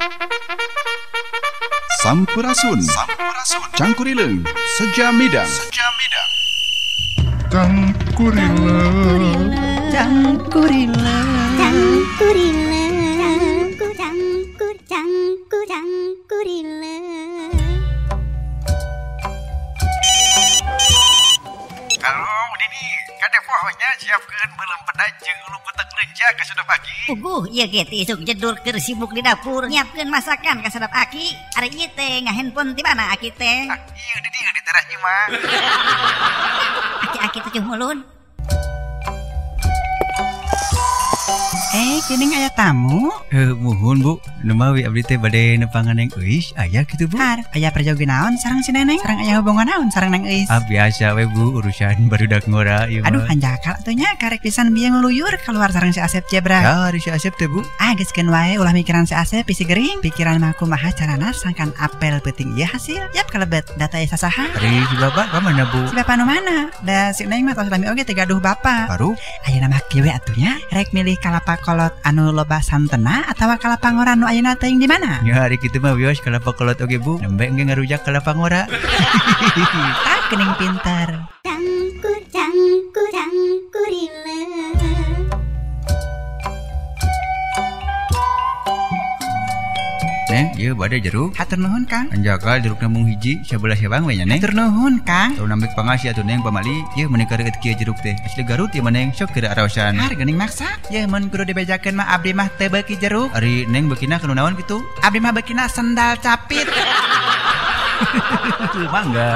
Sampurasun, Cangkurileng, Sejamidang. Cangkurileng. Kalau Dini, kada pohonnya siapkan belum pedajeng lu petek renca ke sudah pagi. Iya gitu isuk jedur keur sibuk di dapur nyiapkeun masakan ka sadap Aki. Ari ieu teh ngahandphone ti mana Aki teh? Iya di teras imah. Aki teh mulun. Geuning aya tamu? Muhun Bu, numawi abdi teh bade nepangan Neng Euis, aya kitu Bu? Aya perjogi naon sareng si Neneng? Sareng aya hubungan naon sareng Neng Euis? Biasa we Bu, urusan barudak ngora ieu. Aduh hanjakal atuh nya karek pisan bieu ngeluyur keluar sareng si Asep Jebra. Ari si Asep teh Bu. Geuskeun wae ulah mikiran si Asep isi gering. Pikiran mah kumaha carana sangkan apel penting ieu hasil. Yap kalebet data ieu sasaha. Ari si Bapak ka mana Bu? Si Bapak nu mana? Da si Neng mah tos lami oge teh gaduh Bapak. Baru? Ayeuna mah kieu we atuh nya rek milih kalapa kolot anu loba santena atawa kalapa ngora nu ayeuna teuing di mana? Ya ari kitu mah wios kalapa kolot oge Bu. Nembe engge ngarujak kalapa ngora. Tak geuning pinter. Neng, ieu bade jeruk. Hatur nuhun Kang. Anjakal jerukna mung hiji, sabelah sabang we nya Neng. Hatur nuhun Kang. Teu nambik pangasih atuh Neng pamali, ieu meuni kareueut kieu jeruk teh. Asli Garut ieu Neng, sok keur araosan. Geuning maksa. Ye mun kudu dibejakeun mah abdi mah teu beuki jeruk. Ari Neng beukina kudu naon kitu? Abdi mah beukina sendal capit. Mangga.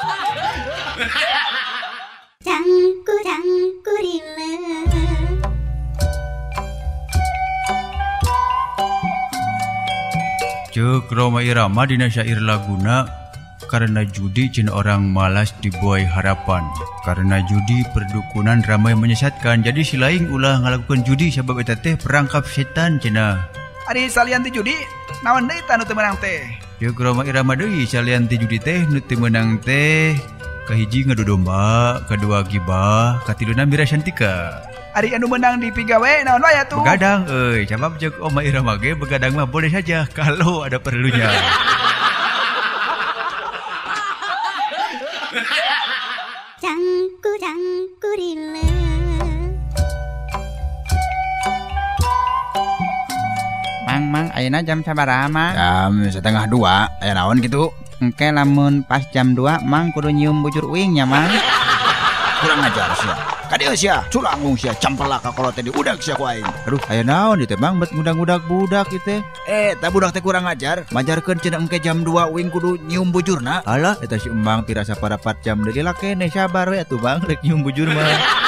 Cuk Roma Irama dina syair laguna, karena judi cina orang malas dibuai harapan. Karena judi perdukunan ramai menyesatkan. Jadi silaing ulah ngalakukan judi sebab eta teh perangkap setan cina. Ari salian ti judi, naon deui tanu teu menang teh? Cuk Roma Irama deui salian ti judi teh nu teu menang teh. Kahiji ngadu domba, kedua gibah, katiluna mira cantika. Ari anu menang di pigawe naon wae atuh? Begadang cabab cek Oma Irama ge begadang mah boleh saja kalau ada perlunya. Mang ayeuna jam sabaraha Mang? Jam 1:30, aya naon kitu? Engke lamun pas jam 2 Mang kudu nyium bujur uing nya Mang. Kurang ajar sia. Kadieu sia, culangung sia campelak ka kolot teh diudag sia ku aing. Aduh, aya naon ieu teh Mang bet ngudag-ngudag budak ieu teh. Tah budak teh kurang ajar. Majarkeun cenah engke jam 2 uing kudu nyium bujurna. Alah, eta si Embang pirasa parapat jam deui lah keneh sabar we atuh Bang rek nyium bujur mah.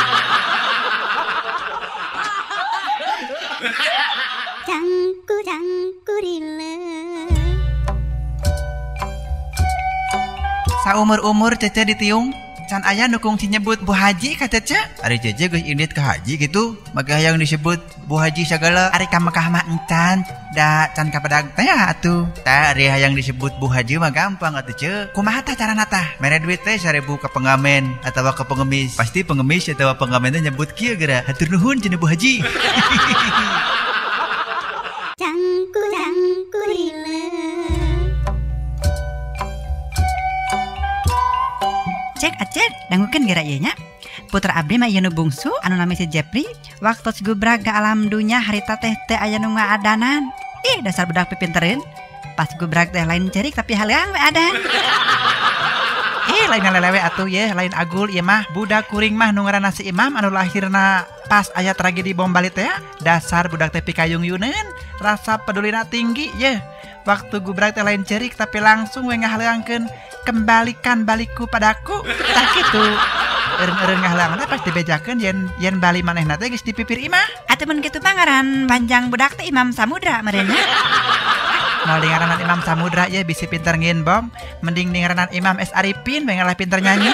Saumur-umur Cece ditiung can aya nu kungsi nyebut Bu Haji ka Cece. Ari Cece geus indit ka haji gitu, make hayang disebut Bu Haji sagala. Ari ka Mekah mah encan, da can ka pedag teh atuh. Tah ari hayang disebut Bu Haji mah gampang atuh Ce. Kumaha tah carana tah? Mere duit teh 1000 ka pengamen atawa ka pengemis. Pasti pengemis atawa pengamen teh nyebut kieu geura. Hatur nuhun cenah Bu Haji. Cek dangukeun geura ieu nya. Putra abdi mah ieu nu bungsu anu nami si Jepri. Waktu gubrak ka alam dunya harita teh teu aya nu ngaadanan. Dasar budak pipintereun. Pas gubrak teh lain cerik tapi haleang we adan. Lain lelewe atuh ye, lain agul ieu mah budak kuring mah nu ngaranna si Imam anu lahirna pas aya tragedi bom Bali teh. Dasar budak teh pikayung yuneun, rasa pedulina tinggi ye. Waktu gubrak teh lain cerik tapi langsung we ngahaleangkeun kembalikan baliku padaku. Tah kitu. Eureun ngahaleang teh pas dibejakeun yen bali manehna teh geus dipipir imah. Atuh mun kitu mah ngaran panjang budak teh Imam Samudra meureunna. Mau ngaranan Imam Samudra ya bisi pinter ngin bom, mending ngaranan Imam S Arifin we ngalah pinter nyanyi.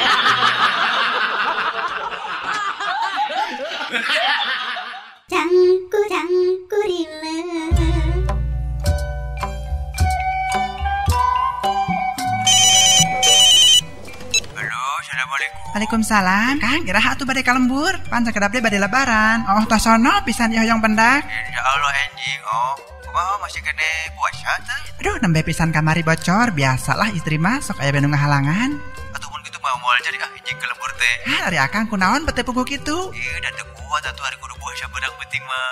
Waalaikumsalam. Kang, geraha atuh bade kalembur. Pan sakedap deui bade lebaran. Oh, tah sono pisan ieu hoyong pendak. Insyaallah enjing. Oh, Kumaha masih kene puasa teh? Aduh, nembe pisan kamari bocor, biasalah istri mah sok aya benu ngahalangan. Atuh mun kitu mah moal jadi hiji ke lembur teh. Hah, ari akang kunaon bete puguh kitu? Ieu da teu kuat atuh hari kudu puasa beunang penting mah.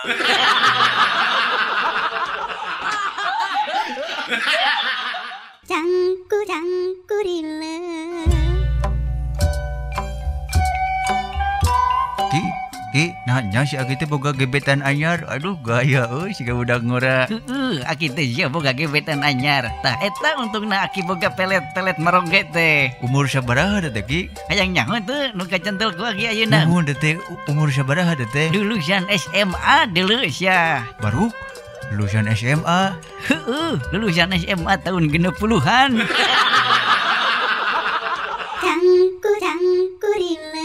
Cangkurila. Ki, nanya si Aki teh boga gebetan anyar. Aduh, gaya euy siga budak ngora. Aki teh sia boga gebetan anyar. Tah eta untungna Aki boga pelet-pelet merongge teh. Umur sabaraha da teh Ki? Hayang nyaho teu nu kacentel ku Aki ayeuna. Nuhun da teh umur sabaraha da teh? Lulusan SMA deuleu sia. Baru lulusan SMA. Heueuh, lulusan SMA tahun 60-an. Cangkurila.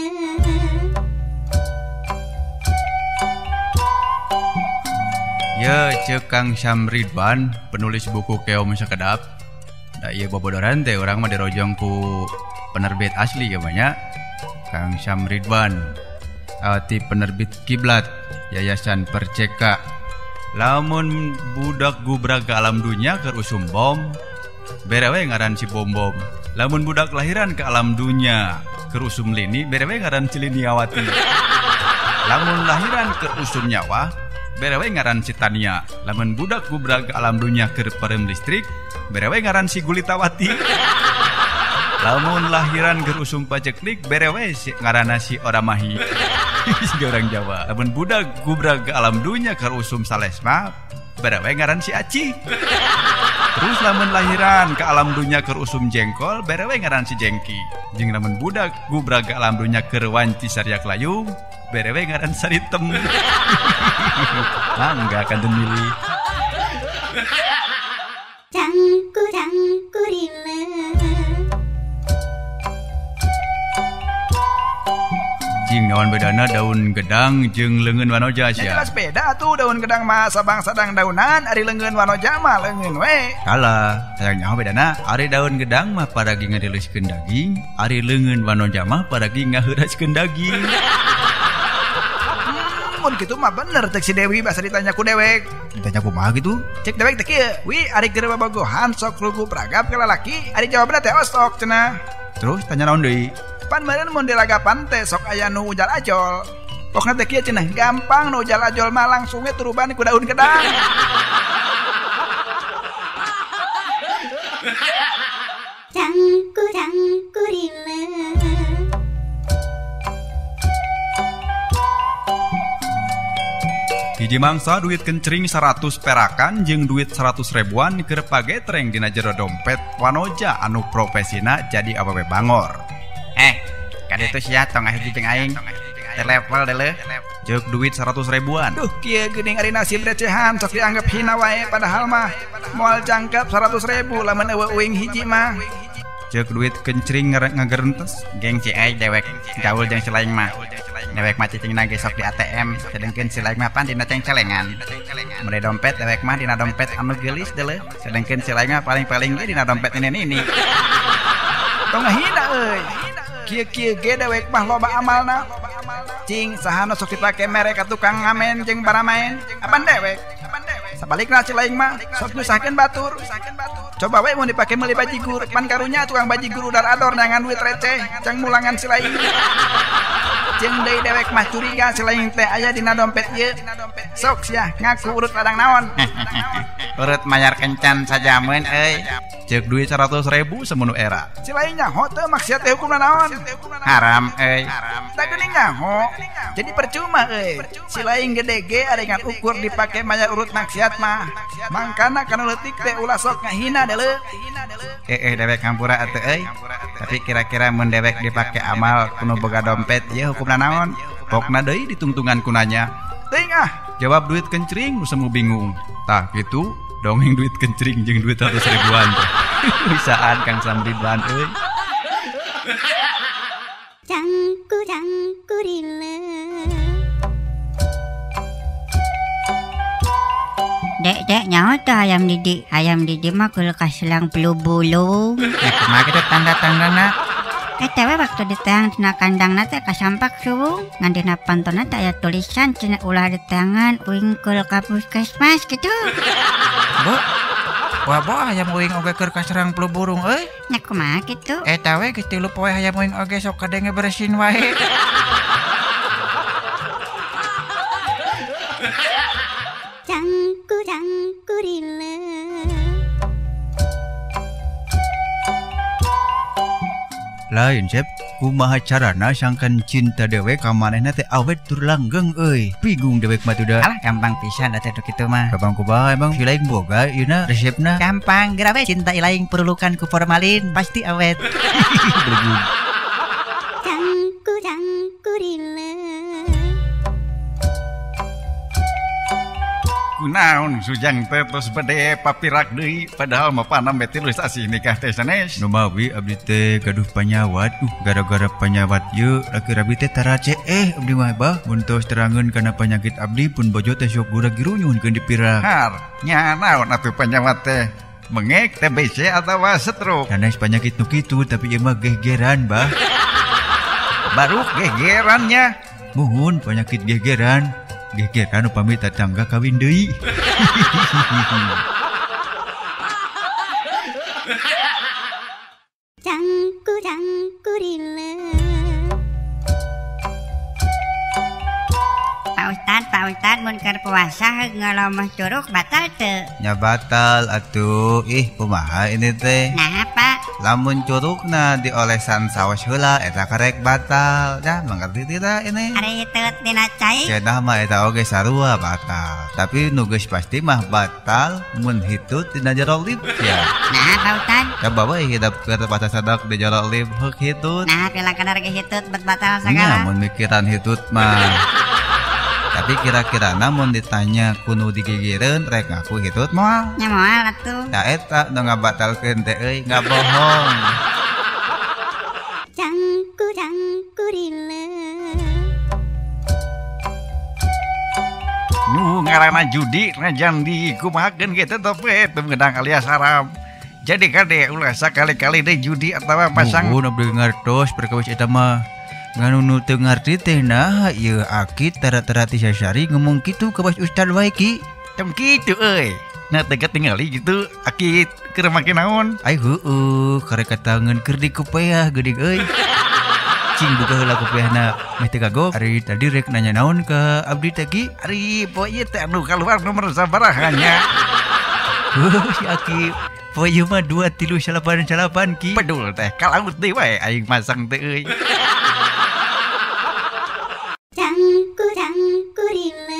Ya, cek Kang Syam Ridwan, penulis buku Keong Sakedap. Da ieu bobodoran teh urang mah dirojong ku penerbit asli ya banyak. Kang Syam Ridwan. Ti penerbit Kiblat, Yayasan Perceka. Lamun budak gubrag ke alam dunia keur usum bom, berewe ngaran si bom-bom. Lamun budak lahiran ke alam dunia keur usum lini, berewe ngaran si liniawati. Lamun lahiran keur usum nyawa, berewe ngaran si Tania. Lamun budak gubrag ke alam dunia keur perem listrik, berewe ngaran si Gulitawati. Lamun lahiran keur usum paceklik, berewe si ngaranna si Oramahi. Si orang Jawa. Lamun budak gubrag ke alam dunia keur usum Salesma, berewe ngaran si Aci. Terus lamun lahiran ke alam dunia keur usum Jengkol, berewe ngaran si Jengki. Jeung lamun budak gubrag ke alam dunia keur wanci Saryak Layung, berewe ngaran Saritem. Mangga kanten milih. Cangkurila. Jing naon bedana daun gedang jeung leungeun wanoja Ya sia. jelas beda tuh daun gedang mah sabang sadang daunan, ari leungeun wanoja mah leungeun we. Kalah, sayang nyaho bedana. Ari daun gedang mah paragi ngadeuleskeun daging, ari leungeun wanoja mah paragi ngaheuraskeun daging. Mun kitu mah bener cek si Dewi basa ditanya ku dewek. Ditanya kumaha gitu? Cek dewek teh kieu, "Wi, ari keur bobogohan sok lugu pragap ke lalaki?" Ari jawabna teh osok cenah. Terus tanya naon deui? Pan meureun mun dilagapan teh sok aya nu ujal ajol. Pokna teh kieu cenah, gampang nu ujal ajol mah langsung we turuban ku daun gedang. Cangkurila. Hiji mangsa duit kencring 100 perakan jeung duit 100 ribuan keur pagetreng dina jero dompet wanoja anu profesina jadi awewe bangor. Kade itu sia tong hiji jeung aing. Teh level deuleuh. Ceuk duit 100 ribuan. Duh, kieu geuning ari nasib recehan sok dianggap hina wae padahal mah moal jangkep 100.000 lamun eueuh uing hiji mah. Ceuk duit kencring ngagerentes. Geng si ai dewek gaul jeung si laing mah. Dewek mah cicingna ge sok di ATM, sedengkeun si laing mah pan dina cengcelengan. Mere dompet dewek mah dina dompet anu geulis deuleuh, sedengkeun si laing mah paling-paling ge dina dompet nini-nini. Tong ngahina euy. Kieu-kieu ge dewek mah loba amalna. Cing saha nu sok dipake mere ka tukang ngamen jeung baramaen? Apan dewek? Sabalikna si laing mah sok nyusahkeun batur. Coba we mun dipake meuli bajigur, pan karunya tukang bajigur udar-ador nyangan duit receh, cang mulangan si laing. Jeung deui dewek mah curiga si laing teh aya dina dompet ieu. Sok sia ngaku urut ladang naon. Urut mayar kencan sajameun euy. Ceuk duit 100 ribu semono era. Si lain nyaho teu maksiat teh hukumna naon? Haram euy. Da geuning nyaho. Jadi percuma euy. Si lain gede ge arengan ukur dipake mayar urut maksiat mah. Mangkana kana leutik teh ulah sok ngahina deuleuh. Dewek hampura atuh euy. Tapi kira-kira mun dewek dipake amal kuno boga dompet ieu hukumna naon? Pokna deui ditungtungan kunanya. Teuing ah. Jawab duit kencring nu semu bingung. Tah gitu dongeng duit kencring jeung duit 100 ribuan. Bisaan Kang Syam Ridwan euy. Cangkurila. Dek, nyawa tuh ayam didi. Ayam didi mah kulkas selang bulu-bulu. Kumaha kitu tanda-tandana? Eta we waktu diteang tina kandangna teh kasampak suwung. Ngan dina pantonna teh aya tulisan cenah ulah diteangan wingkul ka puskesmas gitu. Bu, wah hayam uing oge keur kaserang flu burung euy. Nya kumaha kitu? Eta we geus 3 poe hayam uing oge sok kadenge beresin wae. Cangkurile. Lain Cep, kumaha carana sangkan cinta dewek ka manehna teh awet tur langgeng euy. Bingung dewek mah tuh da. Alah gampang pisan atuh kitu mah. Kabang kumaha emang silaing boga ieu na resepna. Gampang geura we cinta ilaing perlukan ku formalin pasti awet. Cangkurile. Kunaon sujang teh tos bade papirak deui padahal mah panam beti geus asih nikah teh sanes. Nu mawi abdi teh gaduh panyawat. Gara-gara panyawat ieu laki abdi teh tara ceeh abdi mah bah. Mun tos terangeun kana panyakit abdi pun bojo teh sok gura girunyuhkeun di pirak. Har, nya naon atuh panyawat teh? Mengek TBC atau stroke? Sanes panyakit nu kitu tapi ieu mah gegeran bah. Baru gegerannya. Muhun panyakit gegeran. Gegeran upami tetangga kawin deui. Cangkurile. Pak Ustad mun keur puasa ngalomah curug batal teu? Nya batal atuh. Ih kumaha ini teh? Nah, Pak. Lamun curugna diolesan saos heula eta karek batal. Dah mengerti tidak ini? Ari teut dina cai. Cenah mah eta oge sarua batal. Tapi nu geus pasti mah batal mun hitut dina jero lip ya. Nah, Pak Ustad. Coba we hidup keur batas sadak di jero lip heuk hitut. Nah, pila kadar ge hitut bet batal Nya sagala. mun mikiran hitut mah. Tapi kira-kira namun ditanya kuno digigireun rek ngaku hitut moal. Nya moal atuh. Da eta nu ngabatalkeun teh euy ngabohong. Cangkurile. Nu ngaranna judi rajan dikumahakeun kitu teh teu ngedang alias haram. Jadi kade ulah sakali-kali deh judi atawa pasang. Nuhun abdi ngartos perkawis eta mah. Nganu nu teu ngarti teh nah ieu akid tara-tara ti sasari ngomong kitu ka Bos Ustad wae ki. Tem kitu euy. Nah teu ketingali gitu akid keur make naon? Ai heueuh karek katangeun keur dikupeah geuning euy. Cing buka heula kupeahna meh teu kagok. Ari tadi rek nanya naon ka abdi teh ki? Ari poe ieu teh anu kaluar nomor sabaraha nya? Si Aki poe ieu mah 2 3 8 ki. Pedul teh kalaut deui wae aing masang teh euy. Cangkurile.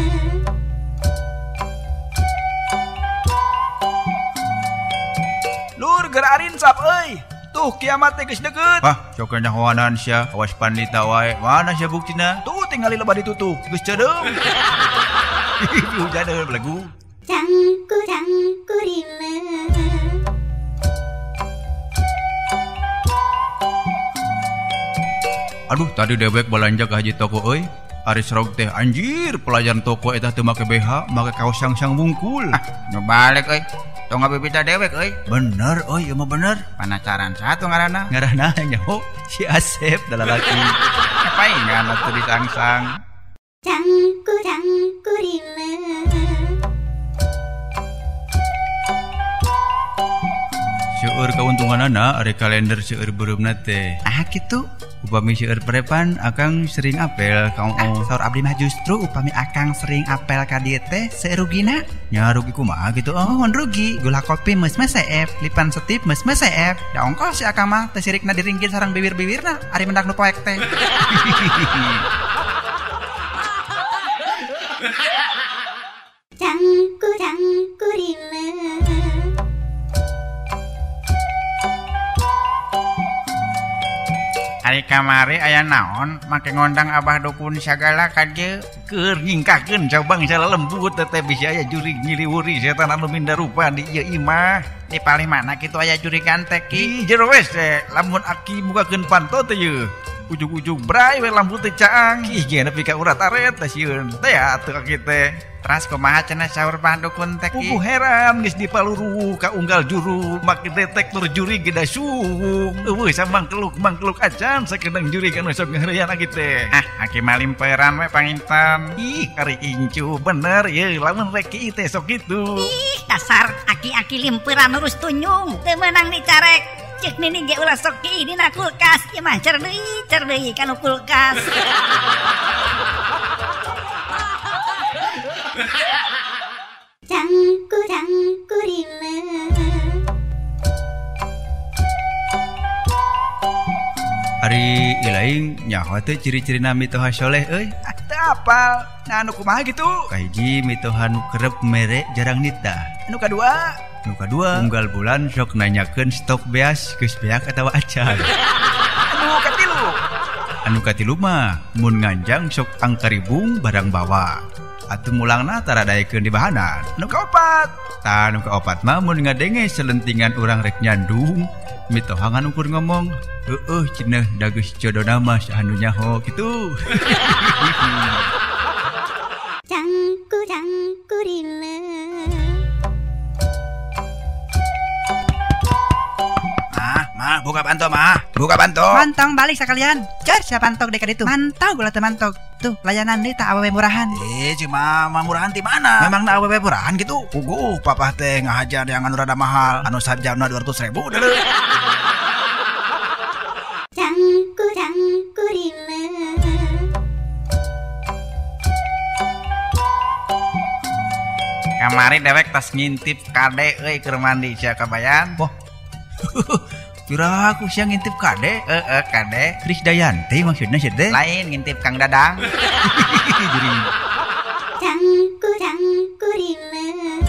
Lur gerarin sap euy. Tuh kiamat teh geus deukeut. Hah, sok nyahoanan sia, awas pandita wae. Mana sia buktina? Tuh tinggal loba ditutup. Geus cedeung. Hujan deui belagu. Cangkurile. Aduh, tadi dewek belanja ke haji toko euy. Ari serog teh anjir, pelayan toko eta teu make BH, make kaos sang-sang bungkul. Nu balik euy. Tong ngabibita dewek euy. Bener euy, ieu mah bener. Panacaran satu ngaranna. Ngaranna nyaho si Asep dalalaki. Ngapain ngana teu disangsang? Cangkurile. Seueur kauntunganana ari kalender seueur beureumna teh. Ah kitu. Upami seueur prepan akang sering apel kaung Saur abdi mah justru upami akang sering apel ka dieu teh seurugina. nya rugi kumaha gitu. Oh, rugi. Gula kopi meus mah seef, lipan setip meus mah seef. Da ongkos si akang mah teh sirikna diringgit sareng bibir-bibirna ari mendak nu poek teh. Cangkurile. Ari kamari aya naon make ngondang abah dukun sagala ka dieu. Keur ngingkahkeun cabang sala lembut teh bisa aya jurig nyiliwuri setan anu minda rupa di ieu imah. Di palih mana kitu aya juri gantek ki. Di jero wes teh lamun aki mukakeun panto teh ieu. ujung-ujung bray we lampu teh caang. Ih geuna nepi ka urat aret teh sieun. Teh atuh kaki teh. Teras kumaha cenah saur pandukun teh Kuku heran geus dipaluru ka unggal juru make detektor juri geda suung. Eueuh mangkeluk acan sakedeung juri kan sok ngeureuyana kitu teh. Aki malimperan we panginten. Ih kari incu bener ye lamun rek kieu teh sok kitu. Ih, dasar aki-aki limperan urus tunyung. Teu meunang dicarek. Cek nini ge ulah sok kieu dina kulkas. Ieu mah cer deui kanu kulkas. Cangkurileuh. Ari ilaing nyaho teh ciri-cirina mitoha soleh euy. Teu apal. Nah anu kumaha gitu? Kahiji mitoha nu kerep mere jarang nitah. Anu kadua, Nu kadua unggal bulan sok nanyakeun stok beas geus beak atawa acan. anu katilu. Anu katilu mah mun nganjang sok angkaribung barang bawa. Atuh mulangna tara daekeun di bahanan. Anu kaopat. Tah anu kaopat mah mun ngadenge selentingan urang rek nyandung, mitoha ngan ukur ngomong, "Heueuh cenah da geus jodona mah anu nyaho" kitu. Cangkurileuh. Mah, buka panto mah. Buka panto. Mantong balik sekalian. Cer siapa mantong dekat itu. Mantau gula teu mantong. Tuh layanan deui tak awewe murahan. Cuma murahan di mana? Memang na awewe murahan gitu. Puguh papah teh ngahajar yang anu rada mahal. Anu sajamna 200.000 deuleu. Cangkurileuh. Kamari dewek tas ngintip kade euy keur mandi sia kabayan. Wah. Kira aku sia ngintip kade. Kade. Krisdayanti maksudna sia teh. Lain ngintip Kang Dadang. Jadi Cangkurileuh.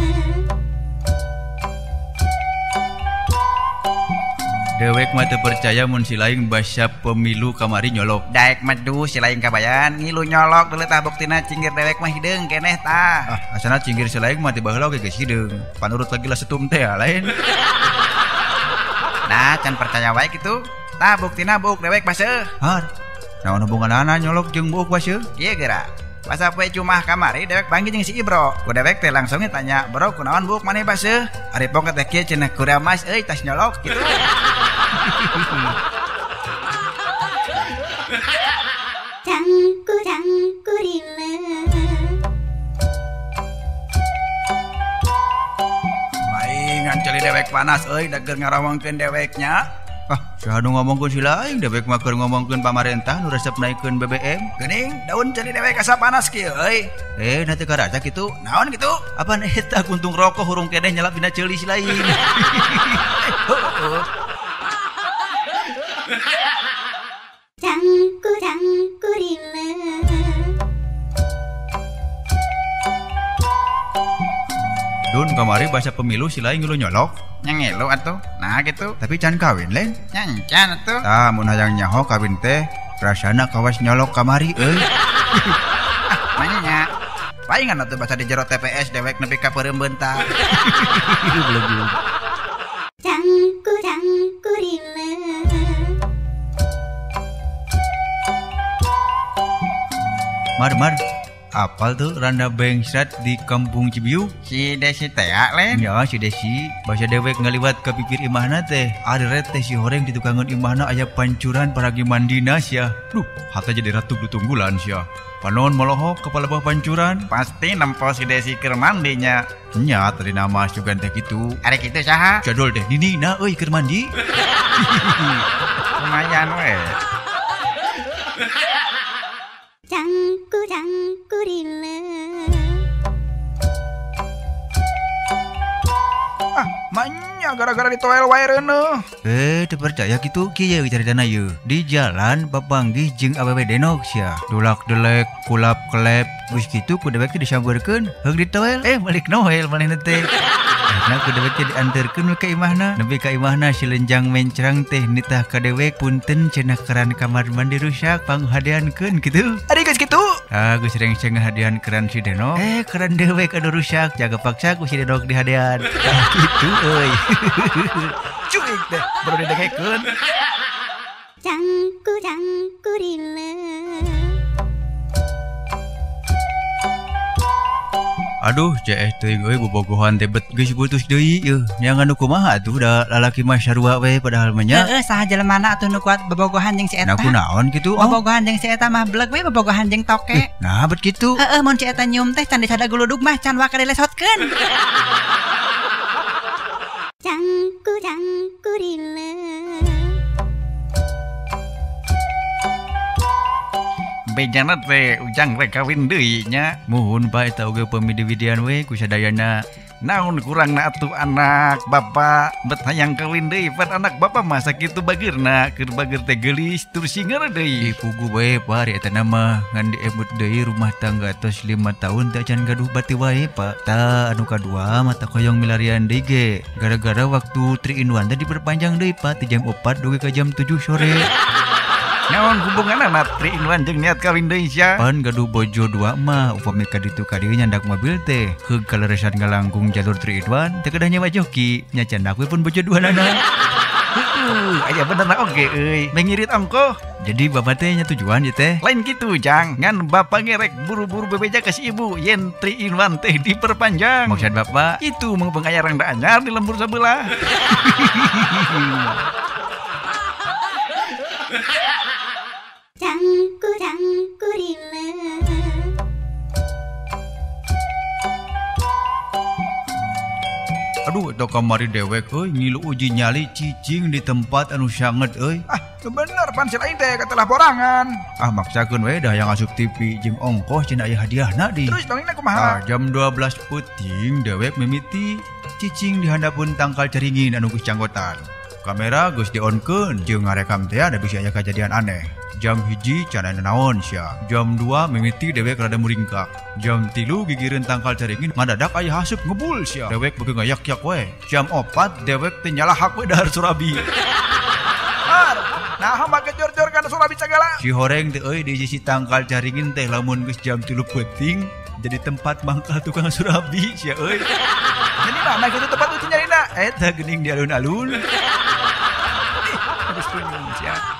dewek mah teu percaya mun si laing basa pemilu kamari nyolok. Daek madu si lain kabayan ngilu nyolok deuleu tah buktina cinggir dewek mah hideung keneh tah. Asana cinggir si laing mah ti baheula oge geus hideung. Panurut lagi lah setum teh lain. Nah, can percaya wae kitu. Tah buktina buuk dewek baseuh. Har. Naon hubunganana nyolok jeung buuk baseuh? Ieu geura. Pas poe Jumat kamari dewek panggil jeung si Ibro. Ku dewek teh langsung tanya, "Bro, kunaon buuk maneh baseuh?" Ari pok teh kieu cenah kuramas euy tas nyolok kitu. Cangkurileuh. Paingan celi dewek panas euy da keur ngarawangkeun deweknya. Saha nu ngomongkeun si laing dewek mah keur ngomongkeun pamarentah nu resep naikkeun BBM. Geuning daun celi dewek asa panas kieu euy. Nanti karaca kitu. Naon kitu? Apaan eta kuntung rokok hurung keneh nyelap dina ceuli si laing. Cangkurileuh. Dun kamari bahasa pemilu si laing ngilu nyolok. Nyangelu atuh. Nah gitu. Tapi can kawin lain. Nyancan atuh. Tah mun hayang nyaho kawin teh rasana kawas nyolok kamari euy. Manya. Paingan atuh bahasa di jero TPS dewek nepi ka peureumbeun tah. Cangkurileuh. Mar, apal tuh randa bengsrat di kampung Cibiu? Si Desi teh len. Ya si Desi, bahasa dewek ngaliwat ke pipir imahna teh. Ada teh si horeng di tukangan imahna aya pancuran paragi mandina sia. Duh, hata jadi ratu tunggulan sia. Panon molohok kepala bawah pancuran. Pasti nempo si Desi keur mandinya. Nya tadi nama sugan teh kitu. Are kitu saha? Jadol deh Ninina euy keur mandi. Lumayan we. Cangkurileuh. Manya gara-gara ditoel wae reuneuh. Teu percaya kitu kieu caritana ieu. Di jalan papanggih jeung awewe denok sia. Dulak-delek, kulap-kelep, geus kitu ku dewek teh disambeurkeun, heug ditoel, balik noel manehna teh. Akhirna ku dewek teh dianterkeun ka imahna. Nepi ka imahna si lenjang mencrang teh nitah ka dewek punten cenah keran kamar mandi rusak panghadeankeun kitu. Ari geus kitu. Geus reng-seng hadian keran si denok. Keran dewek anu rusak jaga paksa ku si denok dihadean. Kitu euy. Cuik deh baru didengekeun. Cangkurila. Aduh, ceh teuing euy bobogohan tebet geus putus deui yeuh. Yang anu kumaha atuh da lalaki mah sarua we padahal mah nya. Saha jelemana atuh nu kuat bobogohan jeung si eta. Nah kunaon kitu? Bobogohan jeung si eta mah beleg we bobogohan jeung toke. Nah bet kitu. Mun si eta nyium teh can disada guludug mah can wae dilesotkeun. Cangkurila. Bejana teh ujang rek kawin deui nya. Muhun Pak eta oge pamidi-widian we ku sadayana. Naon kurangna atuh anak bapak bet hayang kawin deui pan anak bapak mah sakitu bagirna keur bagir teh geulis tur singer deui. Pugu we Pak ari eta mah ngan diemut deui rumah tangga tos 5 tahun teh can gaduh bati wae Pak. Ta anu kadua mata koyong milarian deui ge. Gara-gara waktu 3 in 1 teh diperpanjang deui Pak ti jam 4 dugi ka jam 7 sore. Naon hubunganna 3 in 1 jeung niat kawin deui sia? Pan gaduh bojo 2 mah upami ka ditu ka dieu nyandak mobil teh heug kaleresan ngalangkung jalur 3 in 1 teh kedah nyewa joki nya candak we pun bojo 2 nana. Aya benerna oge euy, mengirit ongkoh. Jadi bapak teh nya tujuan ieu teh. Lain kitu jang, ngan bapak ngerek buru-buru bebeja ka si ibu yen 3 in 1 teh diperpanjang. Maksud bapak itu mengpeng aya rangda anyar di lembur sebelah. Cangkurila. Aduh, eta kamari dewek euy ngilu uji nyali cicing di tempat anu sanget euy. Bener pan si lain teh katelah borangan. Maksakeun we dah yang asup TV jeung ongkoh cenah aya hadiahna di. Terus dongengna kumaha? Jam 12 peuting dewek mimiti cicing di handapun tangkal caringin anu geus canggotan. Kamera geus di-onkeun jeung ngarekam teh ada bisa aya kejadian aneh. Jam 1 can aya naon sia. Jam 2 mimiti dewek rada muringkak. Jam 3 gigireun tangkal caringin ngadadak aya hasup ngebul sia. Dewek beuki ngayak-yak we. Jam 4 dewek teh nyalahak we dahar surabi. Nah, make jor-jor kana surabi sagala. Si horeng teh euy di sisi tangkal caringin teh lamun geus jam 3 peuting jadi tempat mangkal tukang surabi sia euy. Jadi mana gitu tempat uji nyarina? Eta geuning di alun-alun. Terus punya sia.